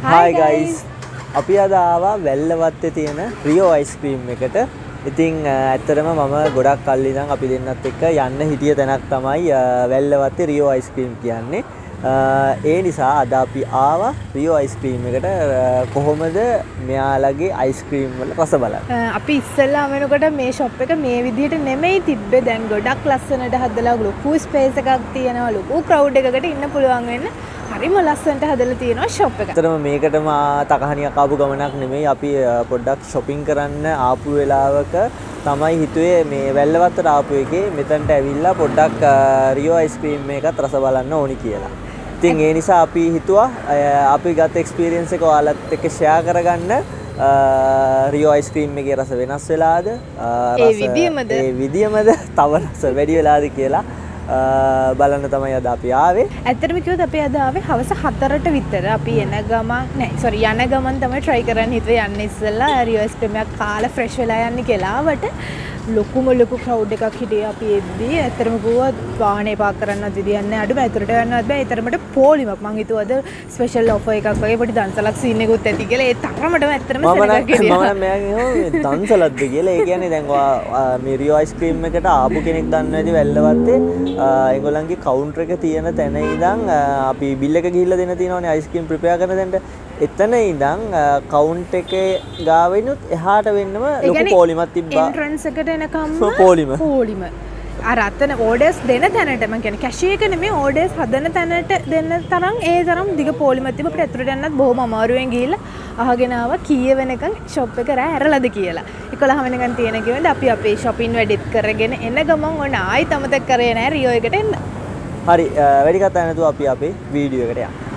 Hi guys. අපි අද ආවා වැල්ලවත්තේ තියෙන රියෝ අයිස්ක්‍රීම් එකට. ඉතින් ඇත්තටම මම ගොඩක් කල් ඉඳන් අපි දෙන්නත් එක්ක යන්න හිටිය තැනක් තමයි වැල්ලවත්තේ රියෝ අයිස්ක්‍රීම් කියන්නේ. ඒ නිසා අද අපි ආවා රියෝ අයිස්ක්‍රීම් එකට කොහොමද මෙයාලගේ අයිස්ක්‍රීම් වල රස බලන්න. අපි ඉස්සෙල්ලා වෙනකොට මේ ෂොප් එක මේ විදිහට නෙමෙයි තිබ්බේ. දැන් ගොඩක් ලස්සනට හදලා ලොකු ස්පේස් එකක් තියෙනවා. ලොකු ක්‍රවුඩ් එකකට ඉන්න පුළුවන් වෙන්න. හරිම ලස්සනට හදලා තියෙනවා ෂොප් එක. ඇත්තටම මේකටම තකහණියක් ආපු ගමනක් නෙමෙයි. අපි පොඩ්ඩක් shopping කරන්න ආපු වෙලාවක තමයි හිතුවේ මේ වැල්ලවත්තට ආපු එකේ මෙතනට ඇවිල්ලා පොඩ්ඩක් රියෝ අයිස්ක්‍රීම් එකත් රස බලන්න ඕනි කියලා. ඉතින් ඒ නිසා අපි හිතුවා අපි ගත එක්ස්පීරියන්ස් එක ඔයාලත් එක්ක ෂෙයා කරගන්න. රියෝ අයිස්ක්‍රීම් එකේ රස වෙනස් වෙලාද? ඒ විදියමද තව රස වැඩි වෙලාද කියලා බලන්න තමයි අද අපි ආවේ. ඇත්තටම කිව්වොත් අපි අද ආවේ හවස 4ට විතර. අපි යන ගමන් තමයි try කරන්න හිතුවේ යන්න ඉස්සෙල්ලා රියෝ අයිස්ක්‍රීම් එකක් කාලා fresh වෙලා යන්න කියලා. ආවට ලොකු crowd එකක් හිටියේ අපි එද්දී. ඇත්තටම කිව්වොත් වාහනේ පාක් කරන්නවත් විදියක් නැහැ. අඩුම ඇතුළට යන්නවත් බෑ. ඒ තරමට පොලිමක්. මං හිතුවා අද ස්පෙෂල් ඔෆර් එකක් වගේ පොඩි දන්සලක් සීන් එකකුත් ඇති කියලා. ඒ තරමටම ඇත්තටම සෙනගක් හිටියා. මම මෙයාගේ දන්සලක්ද කියලා. ඒ කියන්නේ දැන් මේ රියෝ අයිස්ක්‍රීම් එකට ආපු කෙනෙක් දන්නවා ඇති වැල්ලවත්තේ ඒගොල්ලන්ගේ කවුන්ටර් එක තියෙන තැන ඉඳන් අපි බිල් එක ගිහිල්ලා දෙන්න තියෙනවානේ අයිස්ක්‍රීම් ප්‍රිපෙයාර් කරන තැනට. එතන ඉඳන් කවුන්ට් එකේ ගාවෙනුත් එහාට වෙන්නම ලොකු පොලිමක් තිබ්බා. එන්ට්‍රන්ස් එකට එනකම් පොලිම. අර අතන ඕඩර්ස් දෙන තැනට මම කියන්නේ කැෂියර් එක නෙමෙයි ඕඩර්ස් හදන තැනට දෙන්න තරම් ඒ තරම් දිග පොලිමක් තිබ්බ. අපිට ඇතුළට යන්නත් බොහොම අමාරුවෙන් ගිහිල්ලා අහගෙන ආවා කීය වෙනකන් ෂොප් එක රෑ ඇරලාද කියලා. 11 වෙනකන් තියෙන කිව්වද අපි අපේ shopping වැඩිත් කරගෙන එන ගමන් ඔන්න ආයිත් අමතක කරේ නෑ රියෝ එකට එන්න. හරි වැඩි කතා නැතුව අපි අපේ වීඩියෝ එකට යමු.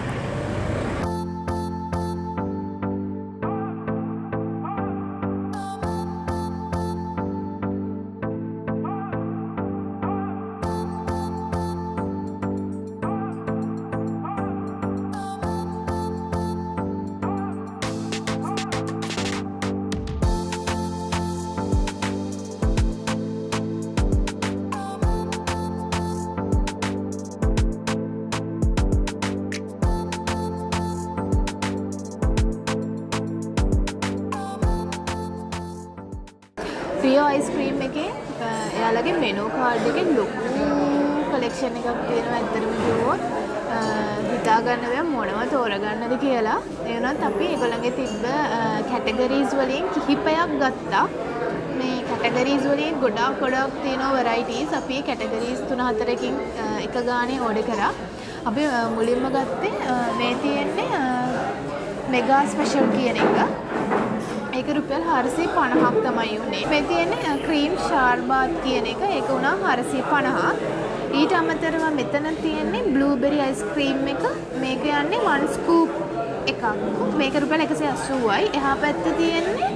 රියෝ අයිස්ක්‍රීම් එකේ එයාලගේ මෙනු කාඩ් එකේ ලොකු කලෙක්ෂන් එකක් තියෙනවා. ඇත්තටම කිව්වොත් හිතා ගන්න බෑ මොනව තෝරගන්නද කියලා. ඒ වුණත් අපි ඒගොල්ලන්ගේ තිබ්බ කැටගරිස් වලින් කිහිපයක් ගත්තා. මේ කැටගරිස් වලින් ගොඩක් තියෙනවා වෙරයිටිස්. අපි කැටගරිස් 3-4කින් එක ගානේ ඕඩර් කරා. අපි මුලින්ම ගත්තේ මේ තියෙන්නේ මෙගා ස්පෙෂල් කියන එක. ඒක රුපියල් 450ක් තමයි උනේ. මේ තියෙන්නේ ක්‍රීම් ෂාර්බාත් කියන එක. ඒක උනා 450ක්. ඊට අමතරව මෙතන තියෙන්නේ බ්ලූබෙරි අයිස්ක්‍රීම් එක. මේක යන්නේ 1 ස්කූප් එකක්. මේක රුපියල් 180යි. එහා පැත්තේ තියෙන්නේ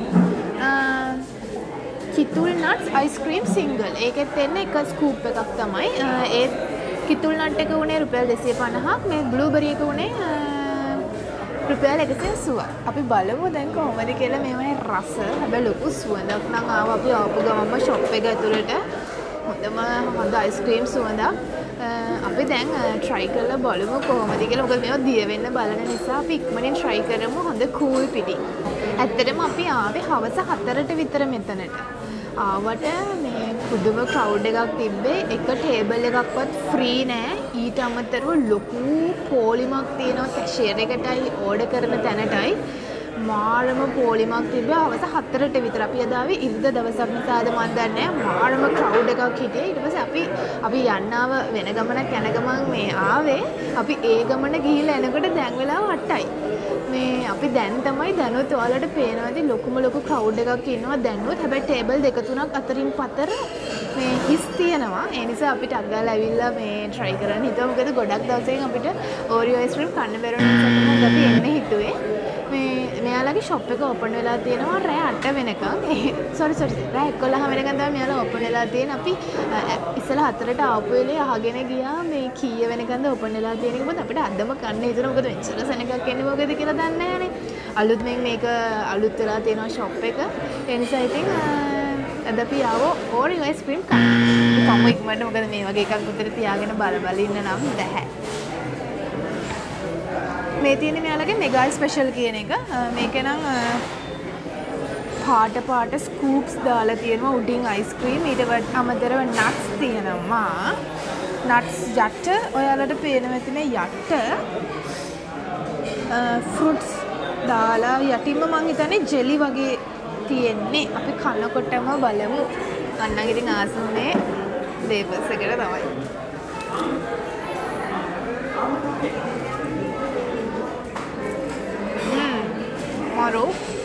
කිතුල් නට්ස් අයිස්ක්‍රීම් සිංගල්. ඒකෙත් එන්නේ 1 ස්කූප් එකක් තමයි. ඒ කිතුල් නට් එක උනේ රුපියල් 250ක්. මේ බ්ලූබෙරි එක උනේ රුපියල් 180ක්. අපි බලමු දැන් කොහොමද කියලා මේවනේ රස. හැබැයි ලොකු සුවඳක් නම් ආවා. අපි ආපු ගමන්ම ෂොප් එක ඇතුළට හොඳ අයිස්ක්‍රීම් සුවඳක්. අපි දැන් try කරලා බලමු කොහොමද කියලා. මොකද මේවා දිය වෙන්න බලන නිසා අපි ඉක්මනින් try කරමු. හොඳ cool පිටි. ඇත්තටම අපි ආවේ හවස 4ට විතර මෙතනට. ආවට මේ පුදුම crowd එකක් තිබ්බේ. එක ටේබල් එකක්වත් free නෑ. ඊට අමතරව ලොකු පොලිමක් තියෙනවා කැෂියර් එකටයි ඕඩර් කරන තැනටයි. මාරම පොලිමක් තිබ්බේ හවස 4ට විතර. අපි අද ආවේ ඉරිදා දවසක් නිසාද මන් දන්නේ නෑ. මාරම crowd එකක් හිටියේ. ඊට පස්සේ අපි යන්නාව වෙන ගමනක් යන ගමන් මේ ආවේ. අපි ඒ ගමන ගිහිල්ලා එනකොට දැන් වෙලාව 8යි. මේ අපි දැන් තමයි දැනුත් ඔයාලට පේනවා ඇති ලොකු crowd එකක් ඉන්නවා දැනුත්. හැබැයි ටේබල් 2-3ක් අතරින් පතර මේ හිස් තියෙනවා. ඒ නිසා අපිට අග්ගාලා ඇවිල්ලා මේ try කරන්න හිතුවා. මොකද ගොඩක් දවසකින් අපිට ඕරියෝ අයිස්ක්‍රීම් කන්න බැරුව නිසා තමයි අපි එන්න හිතුවේ. මෙයාලගේ ෂොප් එක ඕපන් වෙලා තියෙනවා රෑ 8 වෙනකන්. සෝරි රෑ 11 වෙනකන් තමයි මෙයාලා ඕපන් වෙලා තියෙන්නේ. අපි ඉස්සලා 4ට ආපු වෙලේ අහගෙන ගියා මේ කීය වෙනකන්ද ඕපන් වෙලා තියෙන්නේ. මොකද අපිට අදම කන්න හිතුණා. මොකද මෙච්චර සෙනගක් එන්නේ මොකද කියලා දන්නේ නැහනේ. අලුත් මේක අලුත් වෙලා තියෙනවා ෂොප් එක. ඒ නිසා ඉතින් අද අපි ආවෝ ඕරියෝ අයිස්ක්‍රීම් කන්න. කමු ඉක්මනට. මොකද මේ වගේ එකක් උතර තියාගෙන බල ඉන්න නම් බැහැ. මේ තියෙන්නේ මෙයාලගේ මෙගා ස්පෙෂල් කියන එක. මේකේ නම් පාට ස්කූප්ස් දාලා තියෙනවා උඩින් අයිස්ක්‍රීම්. ඊට අමතරව නට්ස් තියෙනවා. නට්ස් යට ඔයාලට පේනවා ඇති මේ යට ෆෘට්ස් දාලා යටින්ම මං හිතන්නේ ජෙලි වගේ තියෙන්නේ. අපි කනකොටම බලමු. අන්නන් ඉතින් ආසුනේ වේපර්ස් එකට තමයි. මරෝ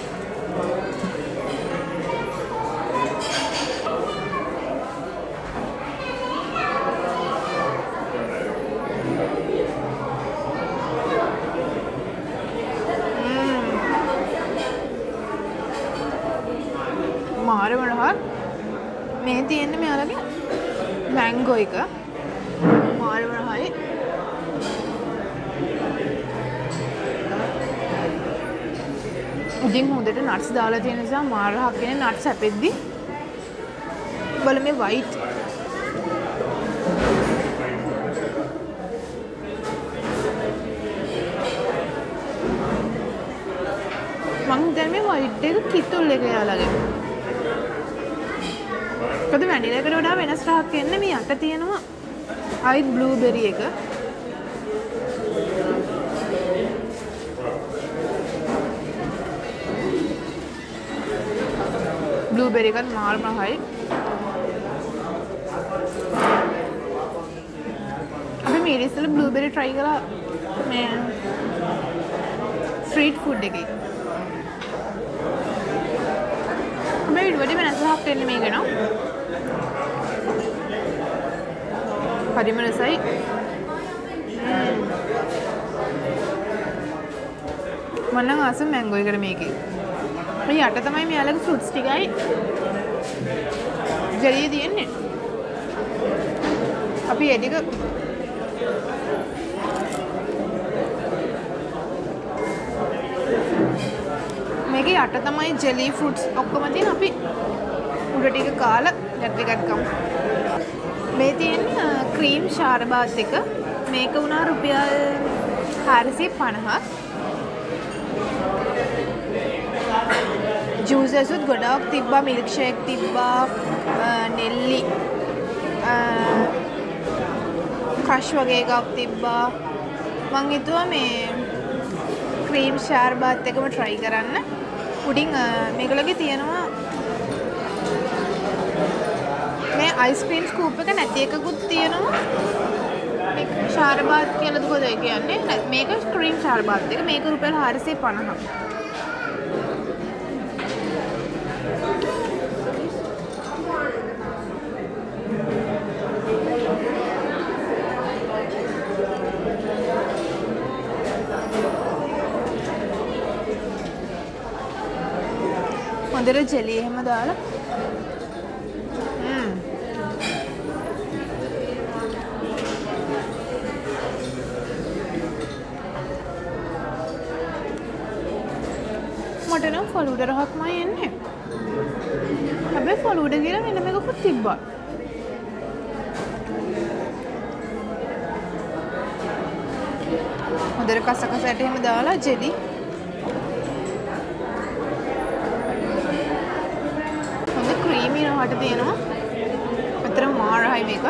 මාර මොනහක් මේ තියෙන්නේ මෙයාලගේ මැංගෝ එක මාර මොනහයි උඩින් හොඳට නට්ස් දාලා තියෙන නිසා මාර රහක් වෙන නට්ස් හැපෙද්දි බල මේ වයිට් මං හිතන්නේ මේ වයිට් එක කිතුල් එක යාලගේ කොහොමද වැනිලා එකට වඩා වෙනස් රහක් එන්නේ මේ යට තියෙනවා අයිත් බ්ලූබෙරි එක බ්ලූබෙරි එකත් මාර මහයි අපි මේ ඉස්සෙල්ලා බ්ලූබෙරි try කරලා මේ ස්ට්‍රීට් ෆුඩ් එකේ මේ වැඩි වෙනස් රහක් එන්නේ මේක නෝ හරිම රසයි මම නම් ආස මැංගෝ එකට මේකේ මේ යට තමයි මෙයාලගේ ෆෘට්ස් ටිකයි ජෙලි තියෙන්නේ අපි ඒ ටික මේකේ යට තමයි ජෙලි ෆෘට්ස් ඔක්කොම තියෙන අපි උඩ ටික කාලා යට ටිකක් කමු මේ තියෙන්නේ ක්‍රීම් ශාරබාත් එක මේක වුණා රුපියල් 450ක් ජූසස් උත් ගොඩාක් තිබ්බා මිල්ක් ෂේක් තිබ්බා නෙල්ලි ක්‍රෂ් වගේ එකක් තිබ්බා මං හිතුවා මේ ක්‍රීම් ශාරබාත් එකම try කරන්න උඩින් මේගොල්ලෝගේ තියෙනවා මේ අයිස්ක්‍රීම් ස්කූප් එක නැති එකකුත් තියෙනවා මේක ශාරබාත් කියලාද කොහොමද කියන්නේ මේක ක්‍රීම් ශාරබාත් එක මේක රුපියල් 450ක් හොඳට ජෙලි එහෙම දාලා මට නම් ෆලූඩ රහක්මයි එන්නේ හැබැයි ෆලූඩ කියලා වෙන මේකකුත් තිබ්බා හොඳට කසකසට එහෙම දාලා ජෙලි හොඳ ක්‍රීමි රහට තියෙනවා අතර මාරයි මේක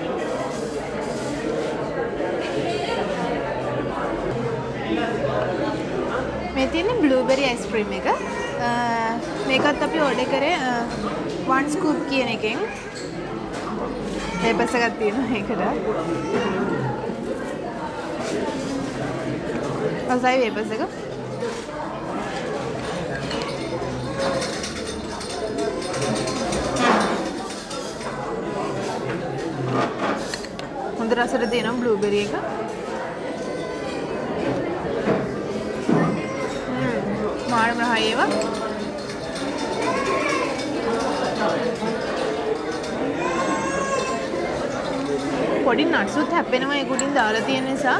මේ තියෙන්නේ බ්ලූබෙරි අයිස්ක්‍රීම් එක මේකත් අපි ඕඩර් කරේ 1 ස්කූප් කියන එකෙන් වේපර්ස් එකක් තියෙනවා ඒකට අසයි වේපර්ස් එක හොඳ රසට තියෙනවා බ්ලූබෙරි එක මාර මහයි ඒවා පොඩි නට්ස් උත් හැපෙනවා ඒක උඩින් දාලා තියෙන නිසා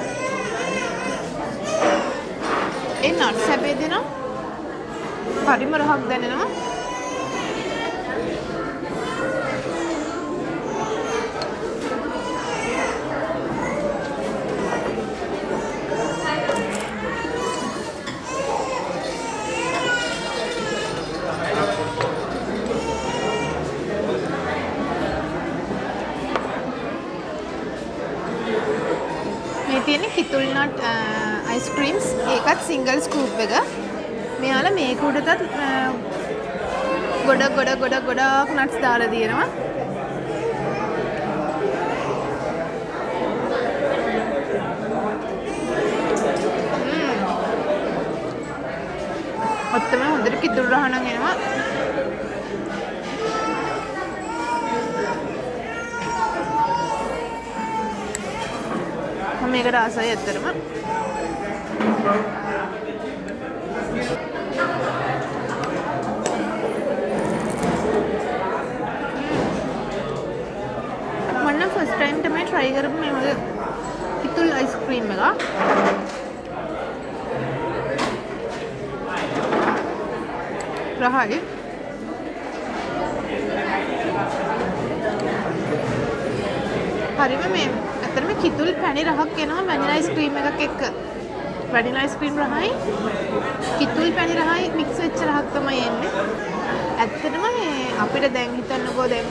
ඒ නට්ස් හැපෙද්දී නම් හරිම රහක් දැනෙනවා නට් අයිස්ක්‍රීම්ස් ඒකත් සිංගල් ස්කූප් එක. මෙයාලා මේක උඩටත් ගොඩක් නට්ස් දාලා තියෙනවා. ඔත්තම හොඳට කිතුල් රහණන් එනවා. මම මේකට ආසයි ඇත්තටම. මම ෆස්ට් ටයිම් තමයි try කරපු මේ වගේ කිතුල් අයිස්ක්‍රීම් එක. රහයි. හරිම මේ ඇත්තටම කිතුල් පැණි රහක් එනවා වැනිලා අයිස්ක්‍රීම් එකක් එක්ක. වැනිලා අයිස්ක්‍රීම් රහයි කිතුල් පැණි රහයි මික්ස් වෙච්ච රහක් තමයි එන්නේ. ඇත්තටම මේ අපිට දැන් හිතන්නකෝ දැන්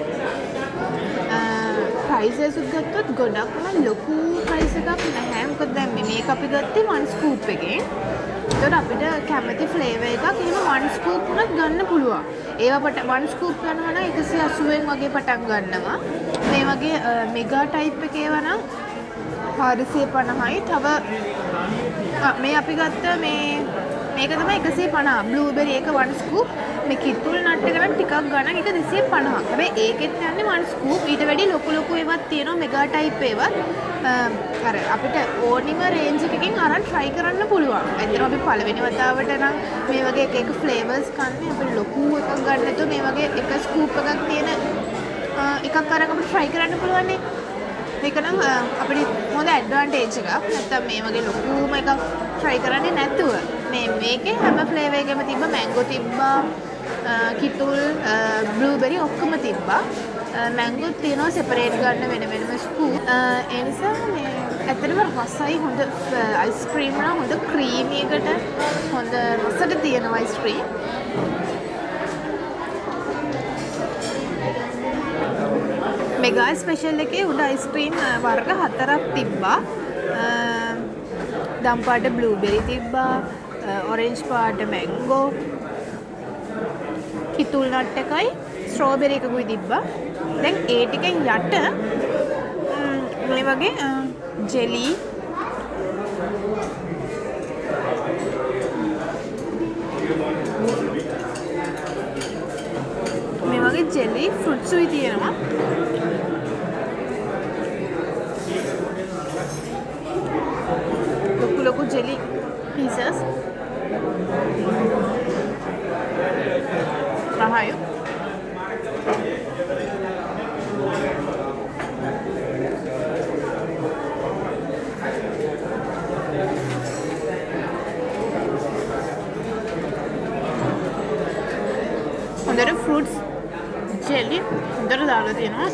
ප්‍රයිසස් උත් ගත්තොත් ගොඩක්ම ලොකු ප්‍රයිස් එකක් නැහැ. මොකද දැන් මේක අපි ගත්තේ 1 ස්කූප් එකෙන්. ඒතකොට අපිට කැමති ෆ්ලේවර් එකක් එහෙම 1 ස්කූප් උනත් ගන්න පුළුවන්. ඒවට 1 ස්කූප් ගන්නවා නම් 180න් වගේ පටන් ගන්නවා. මේ වගේ මෙගා ටයිප් එකේ වනම් 450යි. තව මේ අපි ගත්ත මේක තමයි 150. බ්ලූබෙරි එක 1 ස්කූප්. මේ කිතුල් නට් එක නම් ටිකක් ගන්න එක 250ක්. හැබැයි ඒකෙත් යන්නේ 1 ස්කූප්. ඊට වැඩි ලොකු ඒවත් තියෙනවා මෙගා ටයිප් ඒවත්. අර අපිට ඕනිම රේන්ජ් එකකින් අරන් try කරන්න පුළුවන්. ඇත්තටම අපි පළවෙනි වතාවට නම් මේ වගේ එක ෆ්ලේවර්ස් කන්නේ අපිට ලොකු එකක් ගන්න නැතුව මේ වගේ එක ස්කූප් එකක් තියෙන එකක් අරන් අපිට try කරන්න පුළුවන් නේ. මේක නම් අපිට හොඳ ඇඩ්වාන්ටේජ් එකක්. නැත්තම් මේ වගේ ලොකුම එකක් try කරන්නේ නැතුව මේකේ හැම ෆ්ලේවර් එකෙම තිබ්බ මැංගෝ තිබ්බා, කිතුල්, බ්ලූබෙරි ඔක්කොම තිබ්බා. මැංගෝත් තියෙනවා සෙපරේට් ගන්න වෙනම ස්කූප්. ඒ නිසා මේ ඇත්තටම රසයි හොඳ අයිස්ක්‍රීම් නම් හොඳ ක්‍රීමි එකට හොඳ රසට තියෙනවා අයිස්ක්‍රීම්. මෙගා ස්පෙෂල් එකේ උඩ අයිස්ක්‍රීම් වර්ග 4ක් තිබ්බා. දම් පාට බ්ලූබෙරි තිබ්බා, ඔරෙන්ජ් පාට මැංගෝ, කිතුල් නට් එකයි ස්ට්‍රෝබෙරි එකකුයි තිබ්බා. දැන් ඒ ටිකෙන් යට මේ වගේ ජෙලි මේ වගේ ජෙලි ෆෘට්ස්ුයි තියෙනවා. ලොකු ජෙලි පීසස් රහයි. හොඳට ෆෘට්ස් ජෙලි හොඳට දාලා තියෙනවා.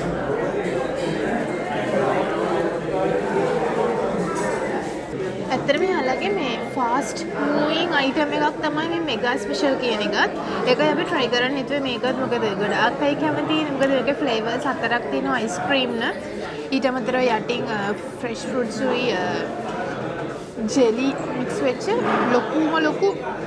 ඇත්තටම යාළුවගේ මේ ෆාස්ට් මූවිං අයිටම් එකක් තමයි මේ මෙගා ස්පෙෂල් කියන එකත්. ඒකයි අපි try කරන්න හිතුවේ මේකත්. මොකද ගොඩාක් අය කැමති. මොකද මේකේ ෆ්ලේවර්ස් 4ක් තියෙනවා අයිස්ක්‍රීම් න. ඊට අමතරව යටින් ෆ්‍රෙෂ් ෆෘට්ස් උයි ජෙලි මික්ස් වෙච්ච ලොකු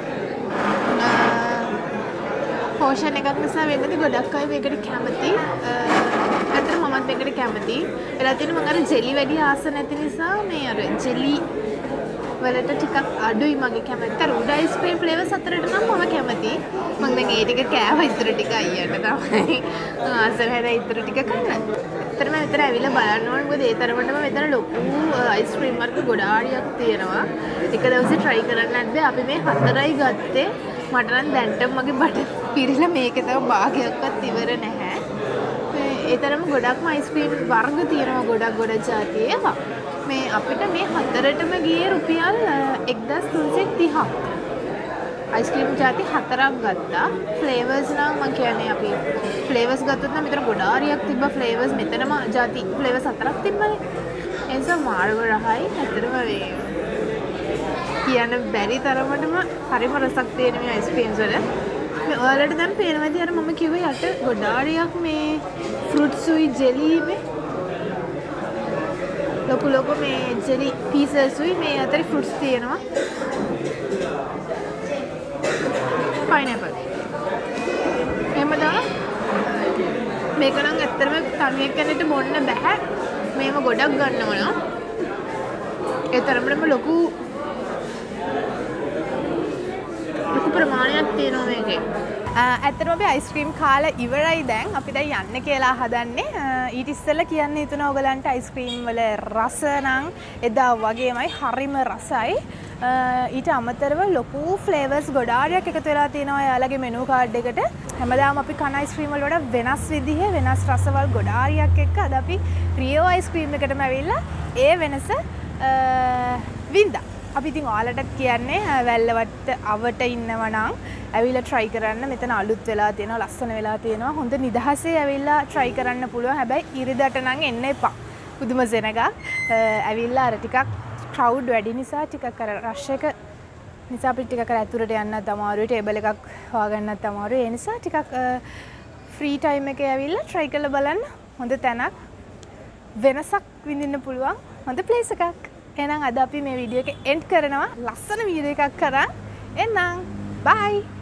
පෝෂන් එකක් නිසා වෙන්නදී ගොඩක් අය මේකට කැමති. ඇත්තටම මමත් මේකට කැමති. වෙලා තියෙන මම අර ජෙලි වැඩි ආස නැති නිසා මේ අර ජෙලි වලට ටිකක් අඩුයි මගේ කැමැත්ත. අර උඩ අයිස්ක්‍රීම් ෆ්ලේවර්ස් 4ට නම් මම කැමති. මම දැන් ඒ ටික කෑවා ඉතුරු ටික අයියට තමයි. ආසර හැදලා ඉතුරු ටික කන්න. ඇත්තටම මෙතන ඇවිල්ලා බලන්න ඕනේ. මොකද ඒ තරමටම මෙතන ලොකු අයිස්ක්‍රීම් වර්ග ගොඩාරියක් තියෙනවා. එක දවසේ try කරන්න නැද්ද? අපි මේ 4යි ගත්තේ. මට නම් දැන්ටම මගේ බඩ පිරিলা මේකේ තව භාගයක්වත් ඉවර නැහැ. ඒ තරම ගොඩක්ම අයිස්ක්‍රීම් වර්ග තියෙනවා ගොඩක් જાති ඒවා. මේ අපිට මේ 4ටම ගියේ රුපියල් 1330ක්. අයිස්ක්‍රීම් જાති 4ක් ගත්තා. ෆ්ලේවර්ස් නම් මම කියන්නේ අපි ෆ්ලේවර්ස් ගත්තොත් නම් මෙතන ගොඩාරියක් තිබ්බා ෆ්ලේවර්ස්. මෙතනම જાති ෆ්ලේවර්ස් 4ක් තිබ්බනේ. ඒ නිසා මාර්ග රහයි. ඇත්තටම මේ කියන්න බැරි තරමටම හරිම රසක් තියෙන මේ අයිස්ක්‍රීම්ස් වල. මේ ඔයාලට දැන් පේනවාද අර මම කිව්වේ යට ගොඩාරියක් මේ ෆෘට්ස් උයි ජෙලි මේ ලොකු ලොකු මේ ජෙලි පීසස්ුයි මේ අතරේ ෆෘට්ස් තියෙනවා. පයිනැපල්. එහෙම දාලා මේක නම් ඇත්තටම තනියෙන් කෙනෙක්ට බොන්න බෑ. මේව ගොඩක් ගන්නවා නම් ඒ තරමටම ලොකු ප්‍රමාණයක් තියෙනවා මේකේ. ඇත්තටම අපි අයිස්ක්‍රීම් කාලා ඉවරයි දැන්. අපි දැන් යන්න කියලා හදන්නේ. ඊට ඉස්සෙල්ලා කියන්න හිතුණා ඔයගලන්ට අයිස්ක්‍රීම් වල රස නම් එදා වගේමයි හරිම රසයි. ඊට අමතරව ලොකු ෆ්ලේවර්ස් ගොඩාරියක් එකතු වෙලා තියෙනවා යාළුවගේ මෙනු කාඩ් එකට. හැමදාම අපි කන අයිස්ක්‍රීම් වල වඩා වෙනස් විදිහේ වෙනස් රසවල් ගොඩාරියක් එක්ක අද අපි රියෝ අයිස්ක්‍රීම් එකටම ඇවිල්ලා ඒ වෙනස වින්දා. අපි ඉතින් ඔයාලටත් කියන්නේ වැල්ලවට අවට ඉන්නවා නම් ඇවිල්ලා try කරන්න. මෙතන අලුත් වෙලා තියෙනවා, ලස්සන වෙලා තියෙනවා. හොඳ නිදහසේ ඇවිල්ලා try කරන්න පුළුවන්. හැබැයි ඉරිදට නම් එන්න එපා. පුදුම සෙනගක්. ඇවිල්ලා අර ටිකක් crowd වැඩි නිසා ටිකක් අර rush එක නිසා අපිට ටිකක් අර ඇතුළට යන්නත් අමාරුයි. ටේබල් එකක් හොයාගන්නත් අමාරුයි. ඒ නිසා ටිකක් free time එකේ ඇවිල්ලා try කරලා බලන්න. හොඳ තැනක්. වෙනසක් විඳින්න පුළුවන්. හොඳ place එකක්. එහෙනම් අද අපි මේ වීඩියෝ එක end කරනවා. ලස්සන වීඩියෝ එකක් කරා. එහෙනම් bye.